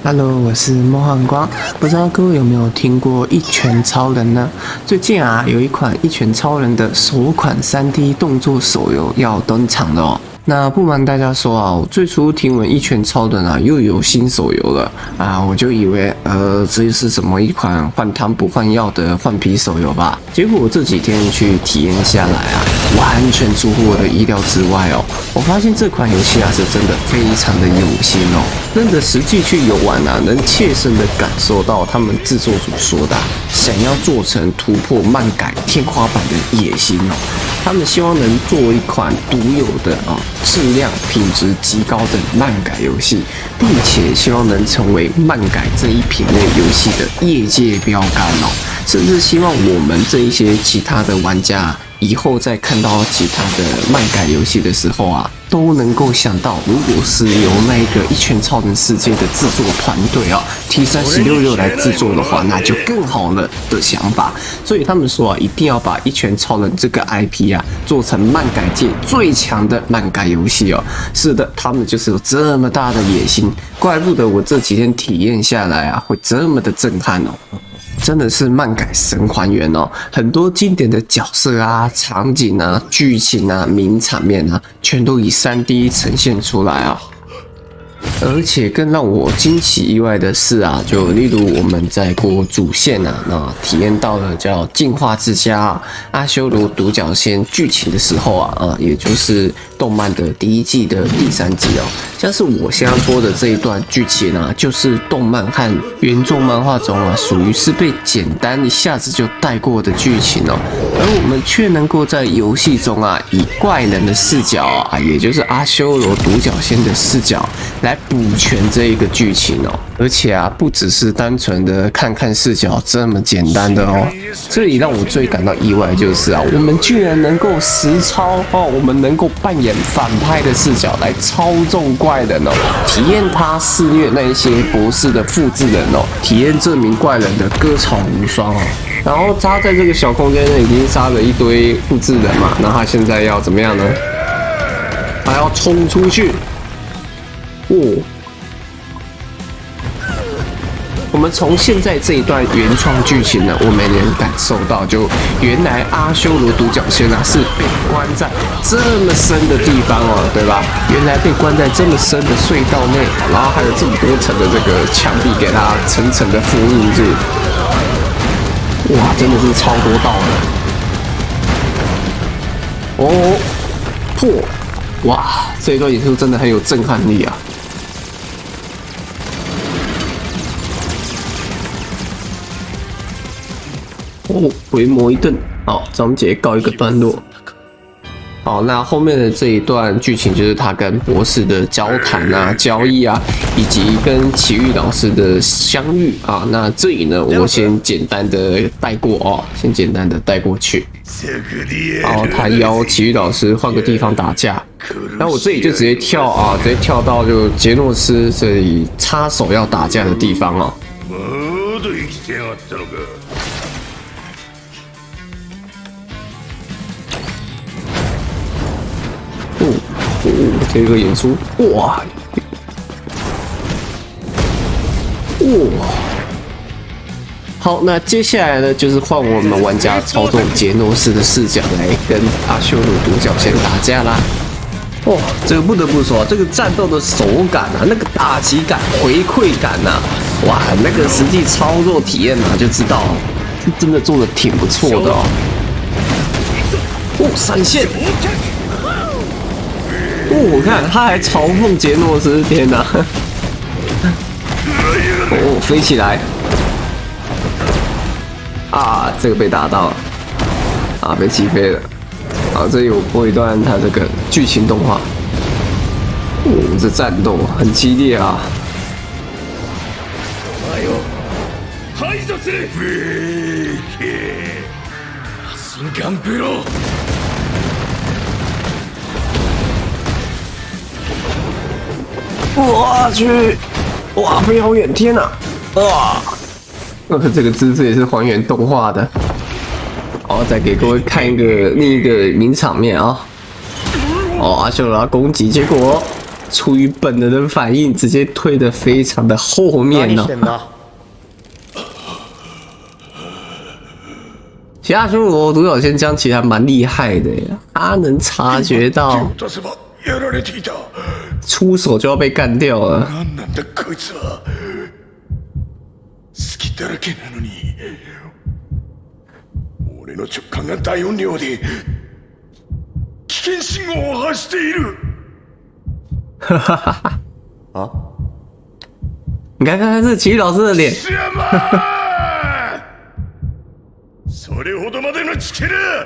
Hello，我是梦幻光，不知道各位有没有听过一拳超人呢？最近啊，有一款一拳超人的首款3D 动作手游要登场了哦。那不瞒大家说啊，我最初听闻一拳超人啊又有新手游了啊，我就以为这是什么一款换汤不换药的换皮手游吧。结果我这几天去体验下来啊，完全出乎我的意料之外哦。我发现这款游戏啊是真的非常的有心哦，真的实际去游玩啊，能切身的感受到他们制作组说的想要做成突破漫改天花板的野心哦。他们希望能做一款独有的质量品质极高的漫改游戏，并且希望能成为漫改这一品类游戏的业界标杆哦，甚至希望我们这一些其他的玩家以后在看到其他的漫改游戏的时候啊，都能够想到，如果是由那个一拳超人世界的制作团队啊 T316来制作的话，那就更好了的想法。所以他们说啊，一定要把一拳超人这个 IP 啊做成漫改界最强的漫改游戏哦。是的，他们就是有这么大的野心，怪不得我这几天体验下来啊，会这么的震撼哦。真的是漫改神还原哦，很多经典的角色啊、场景啊、剧情啊、名场面啊，全都以3D 呈现出来啊。而且更让我惊喜意外的是啊，就例如我们在过主线啊，那体验到了叫进化之家阿修罗独角仙剧情的时候啊，也就是动漫的第1季的第3集哦。像是我现在播的这一段剧情啊，就是动漫和原作漫画中啊，属于是被简单一下子就带过的剧情哦，而我们却能够在游戏中啊，以怪人的视角啊，也就是阿修罗独角仙的视角来补全这一个剧情哦。而且啊，不只是单纯的看看视角这么简单的哦。这里让我最感到意外就是啊，我们居然能够实操哦，我们能够扮演反派的视角来操纵怪人哦，体验他肆虐那一些博士的复制人哦，体验这名怪人的歌草无双哦。然后他在这个小空间内已经杀了一堆复制人嘛，那他现在要怎么样呢？还要冲出去哦。我们从现在这一段原创剧情呢，我们能感受到，就原来阿修罗独角仙啊是被关在这么深的地方哦，对吧？原来被关在这么深的隧道内，然后还有这么多层的这个墙壁给它层层的封印住。哇，真的是超多道的哦，破！哇，这一段演出真的很有震撼力啊！哦，回魔一顿，好，章节告一个段落。好，那后面的这一段剧情就是他跟博士的交谈啊、交易啊，以及跟奇遇老师的相遇啊。那这里呢，我先简单的带过哦，先简单的带过去。然后他邀奇遇老师换个地方打架，那我这里就直接跳啊，直接跳到就杰诺斯这里插手要打架的地方哦。这个演出，哇，哇，好，那接下来呢，就是换我们玩家操纵杰诺斯的视角来跟阿修罗独角仙打架啦。哇，这个不得不说，这个战斗的手感啊，那个打击感、回馈感呐，哇，那个实际操作体验啊，就知道，是真的做的挺不错的哦。哦，闪现。哦，我看他还嘲讽杰诺斯，天哪！哦，飞起来！啊，这个被打到了，啊，被击飞了。啊，这里有播一段他这个剧情动画。哦，这战斗很激烈啊！哎呦！我去！哇，飞好远！天哪！哇！这个姿势也是还原动画的。好，再给各位看另一个名场面啊！哦，阿修罗攻击，结果出于本能的反应，直接退得非常的后面哦。其他修罗独角仙将其实还蛮厉害的呀，他能察觉到出手就要被干掉了。 俺の直感が大音量で危険信号を発している。 哈哈哈哈！啊！你看看这奇遇老师的脸。 それほどまでの力、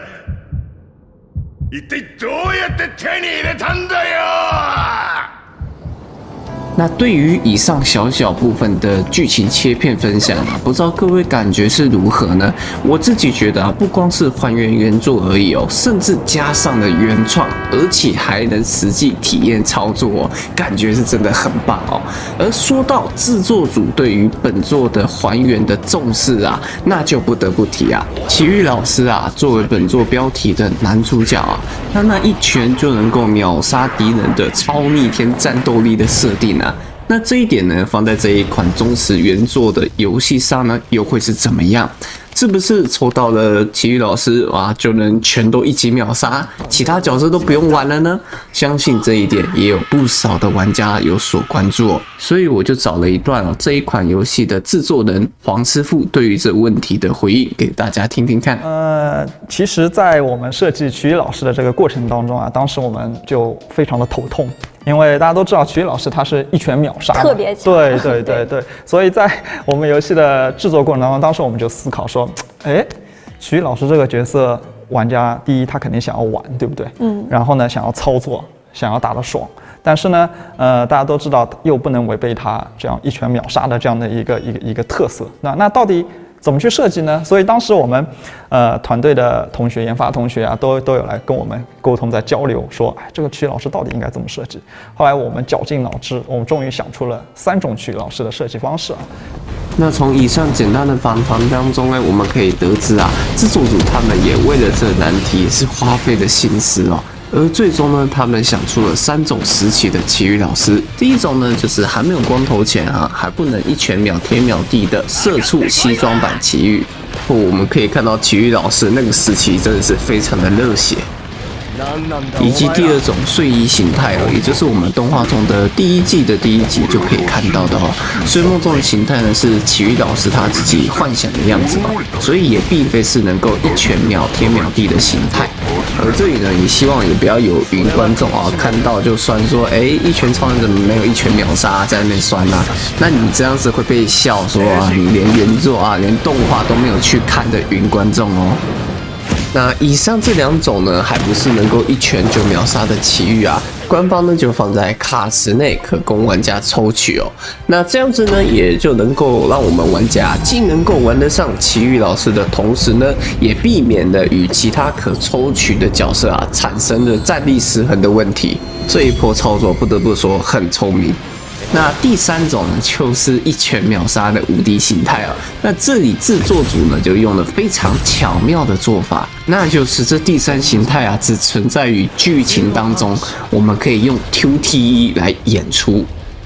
一体どうやって手に入れたんだよ！ 那对于以上小小部分的剧情切片分享啊，不知道各位感觉是如何呢？我自己觉得啊，不光是还原原作而已哦，甚至加上了原创，而且还能实际体验操作哦，感觉是真的很棒哦。而说到制作组对于本作的还原的重视啊，那就不得不提啊，奇遇老师啊，作为本作标题的男主角啊，他那一拳就能够秒杀敌人的超逆天战斗力的设定啊。那这一点呢，放在这一款忠实原作的游戏上呢，又会是怎么样？是不是抽到了奇遇老师啊，就能全都一击秒杀，其他角色都不用玩了呢？相信这一点也有不少的玩家有所关注哦。所以我就找了一段哦，这一款游戏的制作人黄师傅对于这问题的回应，给大家听听看。 其实，在我们设计奇遇老师的这个过程当中啊，当时我们就非常的头痛。因为大家都知道奇遇老师他是一拳秒杀， 特别强。 对，所以在我们游戏的制作过程当中，当时我们就思考说，奇遇老师这个角色，玩家第一他肯定想要玩，对不对？然后呢，想要操作，想要打得爽，但是呢，大家都知道又不能违背他这样一拳秒杀的这样的一个特色。那到底怎么去设计呢？所以当时我们团队的同学、研发同学啊，都有来跟我们沟通，在交流说，这个奇遇老师到底应该怎么设计？后来我们绞尽脑汁，我们终于想出了3种奇遇老师的设计方式啊。 那从以上简单的访谈当中呢，我们可以得知啊，制作组他们也为了这难题也是花费了心思哦。而最终呢，他们想出了3种时期的奇遇老师。第一种呢，就是还没有光头前啊，还不能一拳秒天秒地的社畜西装版奇遇。我们可以看到奇遇老师那个时期真的是非常的热血。以及第2种睡衣形态哦，也就是我们动画中的第1季的第1集就可以看到的哦。睡梦中的形态呢是奇遇老师他自己幻想的样子哦，所以也并非是能够一拳秒天秒地的形态。而这里呢，也希望也不要有云观众啊看到就酸说，一拳超人怎么没有一拳秒杀在那边酸啊？那你这样子会被笑说啊，你连原作啊，连动画都没有去看的云观众哦。那以上这2种呢，还不是能够一拳就秒杀的奇遇啊，官方呢就放在卡池内可供玩家抽取哦。那这样子呢，也就能够让我们玩家既能够玩得上奇遇老师的同时呢，也避免了与其他可抽取的角色啊产生了战力失衡的问题。这一波操作不得不说很聪明。那第3种呢，就是一拳秒杀的无敌形态啊。那这里制作组呢，就用了非常巧妙的做法，那就是这第3形态啊，只存在于剧情当中，我们可以用 QTE 来演出。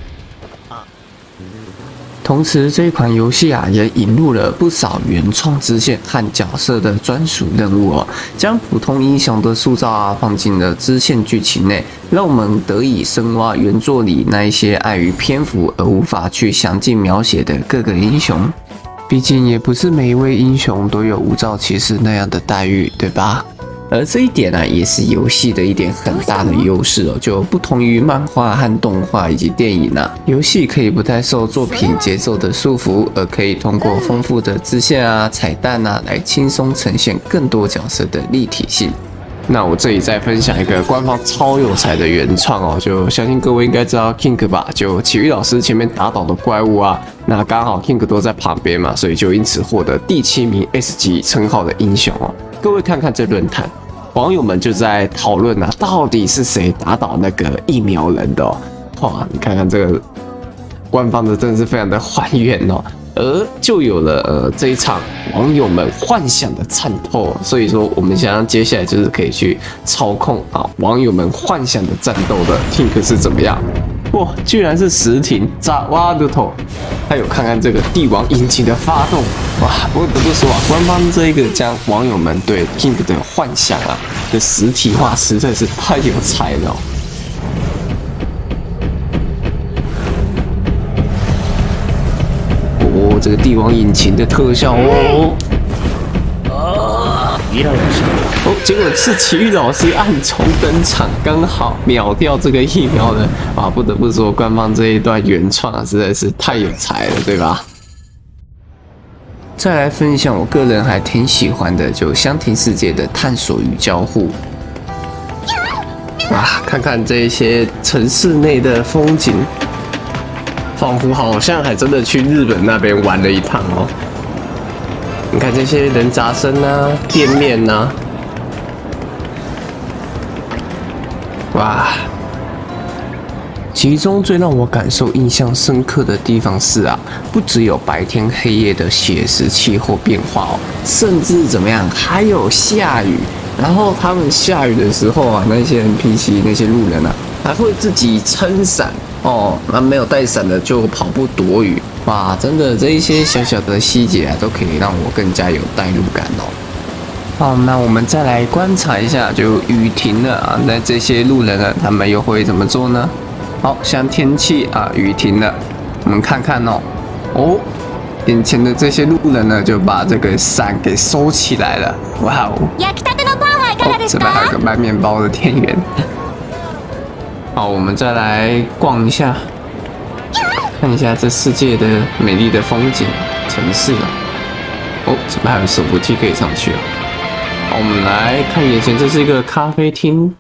同时，这一款游戏啊，也引入了不少原创支线和角色的专属任务哦，将普通英雄的塑造啊放进了支线剧情内，让我们得以深挖原作里那一些碍于篇幅而无法去详尽描写的各个英雄。毕竟也不是每一位英雄都有无照骑士那样的待遇，对吧？而这一点呢，也是游戏的一点很大的优势哦，就不同于漫画和动画以及电影啊，游戏可以不太受作品节奏的束缚，而可以通过丰富的支线啊、彩蛋啊，来轻松呈现更多角色的立体性。那我这里再分享一个官方超有才的原创哦，就相信各位应该知道 King 吧，就奇遇老师前面打倒的怪物啊，那刚好 King 都在旁边嘛，所以就因此获得第7名 S 级称号的英雄哦。各位看看这论坛，网友们就在讨论啊，到底是谁打倒那个疫苗人的哦？哇，你看看这个官方的真的是非常的还原哦。而就有了这一场网友们幻想的参透，所以说我们想要接下来就是可以去操控啊网友们幻想的战斗的 King 是怎么样。 嚯，居然是实体扎瓦的头！还有看看这个帝王引擎的发动，哇！不得不说啊，官方这个将网友们对 King 的幻想啊的实体化，实在是太有才了。哦，这个帝王引擎的特效哦。哦，结果是奇遇老师暗中登场，刚好秒掉这个疫苗的啊！不得不说，官方这一段原创啊，实在是太有才了，对吧？再来分享我个人还挺喜欢的，就香亭世界的探索与交互。哇，看看这些城市内的风景，仿佛好像还真的去日本那边玩了一趟哦。你看这些人杂声啊，店面啊，哇！其中最让我感受印象深刻的地方是啊，不只有白天黑夜的写实气候变化哦，甚至怎么样，还有下雨。然后他们下雨的时候啊，那些 NPC 那些路人啊，还会自己撑伞哦，那没有带伞的就跑步躲雨。哇，真的这一些小小的细节啊，都可以让我更加有代入感哦。好，那我们再来观察一下，就雨停了啊，那这些路人呢，他们又会怎么做呢？好像天气啊，雨停了，我们看看哦，眼前的这些路人呢，就把这个伞给收起来了。哇哦！这边还有个卖面包的店员。好，我们再来逛一下。看一下这世界的美丽的风景城市啊！哦，这边还有手扶梯可以上去啊！好，我们来看眼前，这是一个咖啡厅。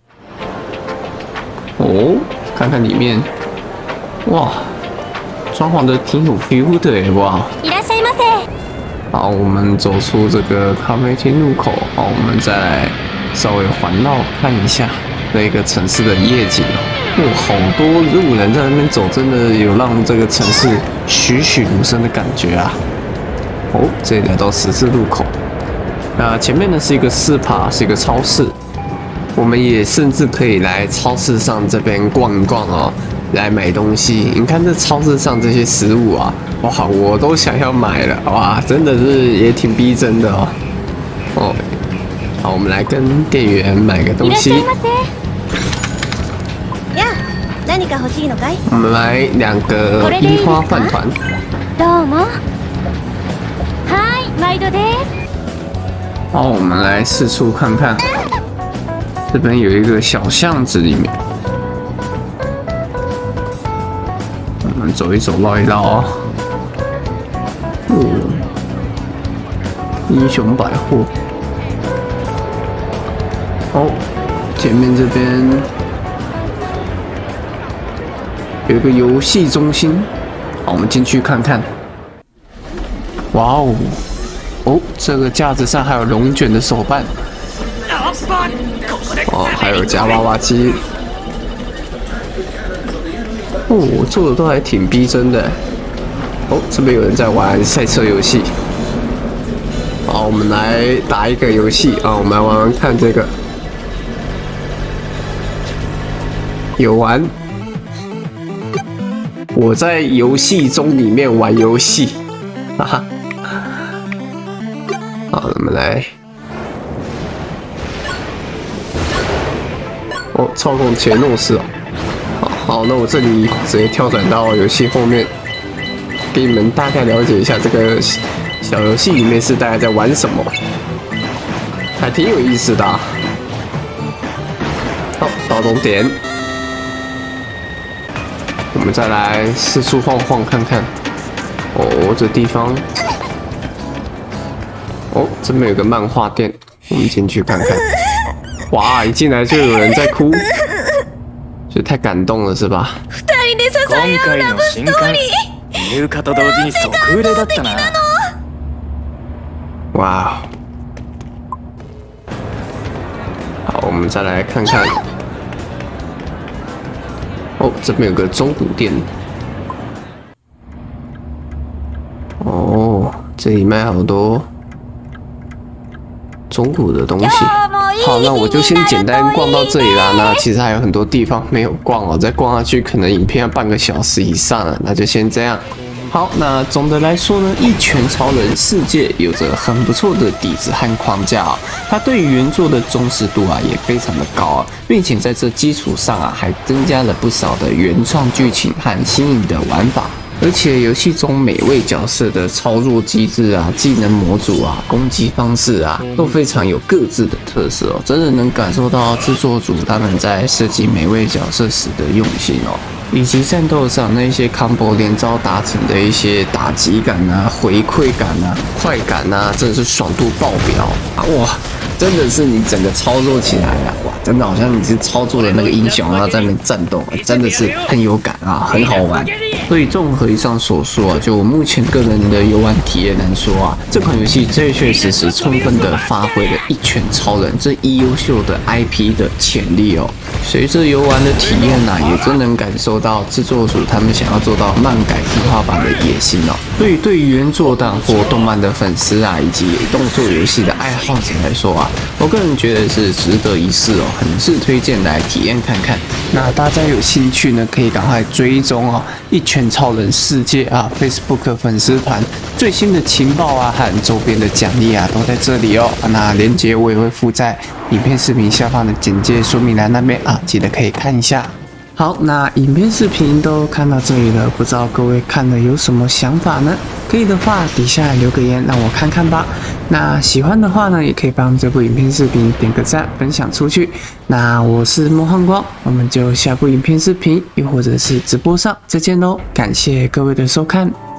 哦，看看里面，哇，装潢的挺有 feel 的耶！哇！好，我们走出这个咖啡厅入口，好，我们再来稍微环绕看一下那个城市的夜景哦。好多路人在那边走，真的有让这个城市栩栩如生的感觉啊！哦，这里来到十字路口，那前面呢是一个4P，是一个超市，我们也甚至可以来超市上这边逛一逛哦，来买东西。你看这超市上这些食物啊，哇，我都想要买了，哇，真的是也挺逼真的哦。哦，好，我们来跟店员买个东西。我们来2个樱花饭团。好，我们来四处看看。这边有一个小巷子里面，我们走一走，绕一绕哦。英雄百货。哦，前面这边有一个游戏中心，好，我们进去看看。哇哦，这个架子上还有龙卷的手办，哦，还有夹娃娃机，做的都还挺逼真的。这边有人在玩赛车游戏，好，我们来打一个游戏啊，我们来玩玩看这个，有玩。我在游戏中里面玩游戏，哈哈。好，我们来。操控前弄式哦。好，那我这里直接跳转到游戏后面，给你们大概了解一下这个小游戏里面是大家在玩什么，还挺有意思的啊。好，到终点。我们再来四处晃晃看看。这地方，这边有个漫画店，我们进去看看。哇，一进来就有人在哭，这太感动了是吧？ 今回の新刊入荷と同時に即売れだったな。 哇！好，我们再来看看。这边有个中古店。这里卖好多中古的东西。 好，那我就先简单逛到这里啦。那其实还有很多地方没有逛哦，再逛下去可能影片要半个小时以上了，那就先这样。好，那总的来说呢，《一拳超人世界》有着很不错的底子和框架哦，它对于原作的忠实度也非常的高啊，并且在这基础上还增加了不少的原创剧情和新颖的玩法。而且游戏中每位角色的操作机制技能模组攻击方式都非常有各自的特色哦，真的能感受到制作组他们在设计每位角色时的用心哦，以及战斗上那些 combo 连招达成的一些打击感回馈感快感真的是爽度爆表哇！真的是你整个操作起来哇，真的好像你是操作的那个英雄在那边战斗，真的是很有感很好玩。所以综合以上所说就我目前个人的游玩体验来说这款游戏确确实实充分的发挥了一拳超人这一优秀的 IP 的潜力哦。随着游玩的体验也真能感受到制作组他们想要做到漫改动画版的野心哦。所以对于原作党或动漫的粉丝以及动作游戏的爱好者来说我个人觉得是值得一试哦，很是推荐来体验看看。那大家有兴趣呢，可以赶快追踪一拳超人世界Facebook 粉丝团最新的情报和周边的奖励都在这里哦。那链接我也会附在影片视频下方的简介说明栏那边记得可以看一下。好，那影片视频都看到这里了，不知道各位看了有什么想法呢？可以的话底下留个言让我看看吧。那喜欢的话呢，也可以帮这部影片视频点个赞，分享出去。那我是梦幻光，我们就下部影片视频又或者是直播上再见喽，感谢各位的收看。